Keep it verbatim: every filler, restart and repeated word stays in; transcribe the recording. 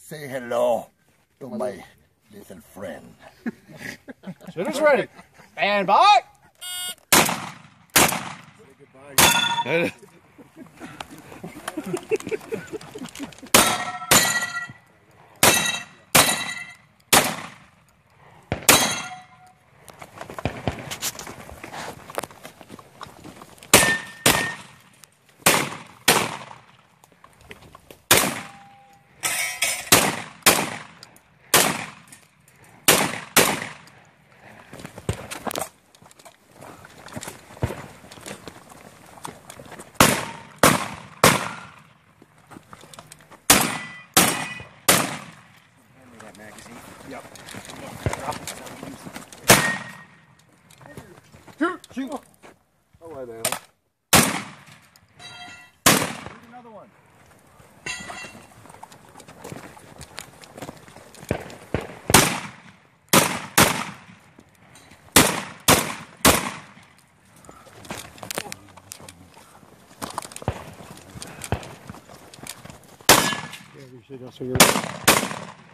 say hello to my little friend. Shooter's ready. Stand by. Say magazine. Yep. Shoot! Shoot! Oh, wait there. Here's another one. Yeah, we should also hear.